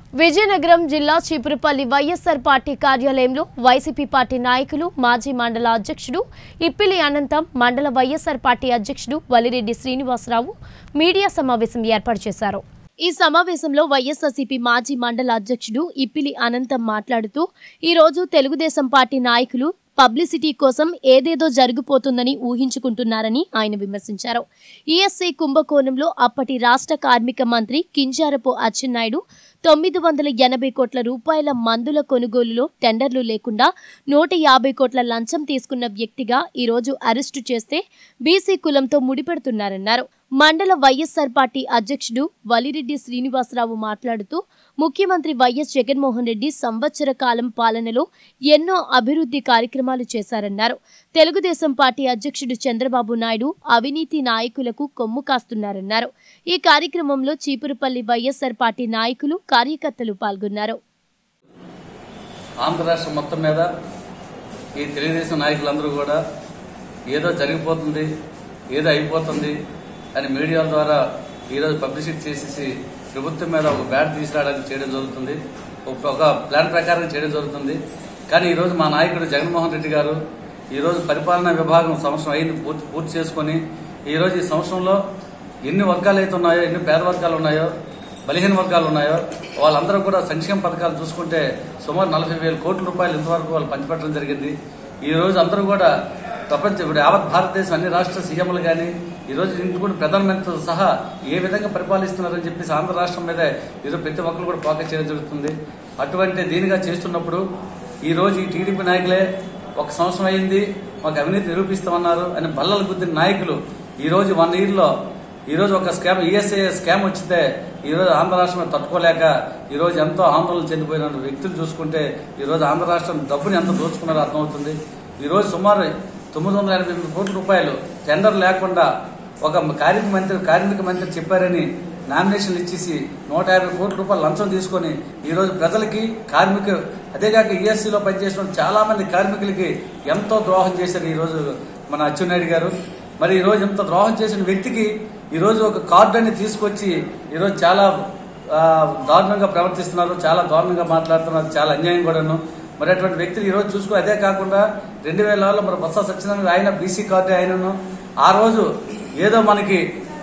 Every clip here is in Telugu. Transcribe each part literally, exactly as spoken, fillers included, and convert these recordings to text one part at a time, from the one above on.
విజయనగరం జిల్లా చీపురుపల్లి వైఎస్ఆర్ పార్టీ కార్యాలయంలో వైసీపీ పార్టీ నాయకులు మాజీ మండల అధ్యక్షుడు ఇప్పిలి అనంతం మండల వైఎస్ఆర్ పార్టీ అధ్యక్షుడు వలిరెడ్డి శ్రీనివాసరావు మీడియా సమావేశం ఏర్పాటు చేశారు। ఈ సమావేశంలో వైఎస్ఆర్సీపీ మాజీ మండల అధ్యక్షుడు ఇప్పిలి అనంతం మాట్లాడుతూ ఈ రోజు తెలుగుదేశం పార్టీ నాయకులు పబ్లిసిటీ కోసం ఏదేదో జరిగిపోతుందని ఊహించుకుంటున్నారని ఆయన విమర్శించారు। ఈఎస్ఐ కుంభకోణంలో అప్పటి రాష్ట్ర కార్మిక మంత్రి కింజారపు అచ్చెన్నాయుడు తొమ్మిది వందల ఎనభై కోట్ల రూపాయల మందుల కొనుగోలులో టెండర్లు లేకుండా నూట యాభై కోట్ల లంచం తీసుకున్న వ్యక్తిగా ఈ రోజు అరెస్టు చేస్తే బీసీ కులంతో ముడిపెడుతున్నారన్నారు। మండల వైఎస్ఆర్ పార్టీ అధ్యక్షుడు వలిరెడ్డి శ్రీనివాసరావు మాట్లాడుతూ ముఖ్యమంత్రి వైఎస్ జగన్మోహన్ రెడ్డి సంవత్సర కాలం పాలనలో ఎన్నో అభివృద్ధి కార్యక్రమాలు చేశారన్నారు। తెలుగుదేశం పార్టీ అధ్యక్షుడు చంద్రబాబు నాయుడు అవినీతి నాయకులకు కొమ్ము కాస్తున్నారన్నారు। ఈ కార్యక్రమంలో చీపురుపల్లి వైఎస్ఆర్ పార్టీ నాయకులు కార్యకర్తలు పాల్గొన్నారు। ఆంధ్ర రాష్ట్రం మొత్తం మీద ఈ తెలుగుదేశం నాయకులందరూ కూడా ఏదో జరిగిపోతుంది, ఏదో అయిపోతుంది అని మీడియా ద్వారా ఈరోజు పబ్లిసిటీ చేసేసి ప్రభుత్వం మీద ఒక బ్యాట్ తీసుకురావడానికి చేయడం జరుగుతుంది, ఒక ప్లాన్ ప్రకారం చేయడం జరుగుతుంది। కానీ ఈరోజు మా నాయకుడు జగన్మోహన్ రెడ్డి గారు ఈరోజు పరిపాలనా విభాగం సంవత్సరం అయింది పూర్తి పూర్తి చేసుకుని ఈరోజు ఈ సంవత్సరంలో ఎన్ని వర్గాలు అయితే ఉన్నాయో, ఎన్ని పేద వర్గాలు ఉన్నాయో, బలహీన వర్గాలు ఉన్నాయో వాళ్ళందరూ కూడా సంక్షేమ పథకాలు చూసుకుంటే సుమారు నలభై వేల కోట్ల రూపాయలు ఇంతవరకు వాళ్ళు పంచిపెట్టడం జరిగింది। ఈ రోజు అందరూ కూడా ప్రపంచ ఇప్పుడు యావత్ భారతదేశం అన్ని రాష్ట్ర సీఎంలు కానీ ఈరోజు ఇంటి కూడా ప్రధానమంత్రితో సహా ఏ విధంగా పరిపాలిస్తున్నారని చెప్పేసి ఆంధ్ర రాష్ట్రం మీద ఈరోజు ప్రతి ఒక్కరు కూడా ఫోకస్ చేయడం జరుగుతుంది। అటువంటి దీనిగా చేస్తున్నప్పుడు ఈ రోజు ఈ టీడీపీ నాయకులే ఒక సంవత్సరం అయింది మాకు అవినీతి నిరూపిస్తామన్నారు అని బల్లలు గుద్దిన నాయకులు ఈ రోజు వన్ ఇయర్ లో ఈ రోజు ఒక స్కామ్ ఈఎస్ఐ స్కామ్ వచ్చితే ఈ రోజు ఆంధ్ర రాష్ట్రం తట్టుకోలేక ఈ రోజు ఎంతో ఆందోళన చెందిపోయిన వ్యక్తులు చూసుకుంటే ఈ రోజు ఆంధ్ర రాష్ట్రం డబ్బుని ఎంత దోచుకున్నారో అర్థమవుతుంది। ఈ రోజు సుమారు తొమ్మిది వందల ఎనభై ఎనిమిది కోట్ల రూపాయలు టెండర్ లేకుండా ఒక కార్మిక మంత్రి కార్మిక మంత్రి చెప్పారని నామినేషన్లు ఇచ్చేసి నూట యాభై కోట్ల రూపాయలు లంచం తీసుకుని ఈ రోజు ప్రజలకి కార్మిక అదేగాక ఈఎస్సీలో పనిచేసిన చాలా మంది కార్మికులకి ఎంతో ద్రోహం చేశారు ఈ రోజు మన అచ్చెన్నాయుడు గారు। మరి ఈ రోజు ఇంత ద్రోహం చేసిన వ్యక్తికి ఈ రోజు ఒక కార్డుని తీసుకొచ్చి ఈ రోజు చాలా దారుణంగా ప్రవర్తిస్తున్నారు, చాలా దారుణంగా మాట్లాడుతున్నారు, చాలా అన్యాయం కూడాను। మరి అటువంటి వ్యక్తులు ఈ రోజు చూసుకో అదే కాకుండా రెండు వేల ఆరులో మరి బొత్స సత్యనారాయణ ఆయన బీసీ కార్డు ఆయనను ఆ రోజు ఏదో మనకి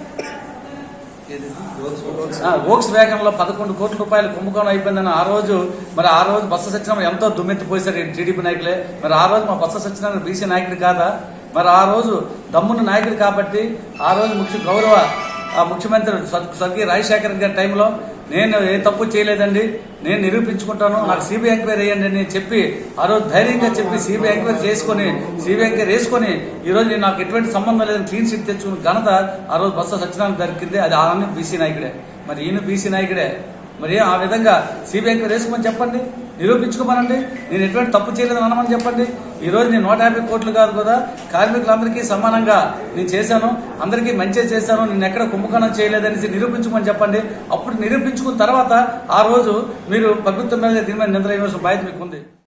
వోక్స్ వ్యాగన్ లో పదకొండు కోట్ల రూపాయలు కుంభకోణం అయిపోయిందని ఆ రోజు మరి ఆ రోజు బొత్స సత్యనారాయణ ఎంతో దుమ్మెత్తిపోయారు టీడీపీ నాయకులే। మరి ఆ రోజు మా బొత్స సత్యనారాయణ బీసీ నాయకుడు కాదా? మరి ఆ రోజు దమ్మున్న నాయకుడు కాబట్టి ఆ రోజు ముఖ్య గౌరవ ముఖ్యమంత్రి స్వర్గీయ రాజశేఖర్ గారి టైంలో నేను ఏ తప్పు చేయలేదండి, నేను నిరూపించుకుంటాను, నాకు సిబిఐ ఎంక్వైరీ వేయండి అని చెప్పి ఆ రోజు ధైర్యంగా చెప్పి సిబిఐ ఎంక్వైరీ చేసుకుని సిబిఐ ఎంక్వైరీ వేసుకుని ఈ రోజు నేను నాకు ఎటువంటి సంబంధం లేదని క్లీన్ చిట్ తెచ్చుకున్న ఘనత ఆ రోజు బొత్స సత్యనారాయణ దొరికింది, అది ఆయన బీసీ నాయకుడే। మరి ఈయన బీసీ నాయకుడే, మరి ఆ విధంగా సిబిఐ ఎంక్వైరీ వేసుకోమని చెప్పండి, నిరూపించుకోమనండి, నేను ఎటువంటి తప్పు చేయలేదని అనమని చెప్పండి। ఈ రోజు నేను నూట యాభై కోట్లు కాదు కదా, కార్మికులందరికీ సమానంగా నేను చేశాను, అందరికీ మంచి చేశాను, నేను ఎక్కడ కుంభకోణం చేయలేదని నిరూపించుకోమని చెప్పండి। అప్పుడు నిరూపించుకున్న తర్వాత ఆ రోజు మీరు ప్రభుత్వం మీద దీని మీద నిందల బాధ్యత మీకు ఉంది।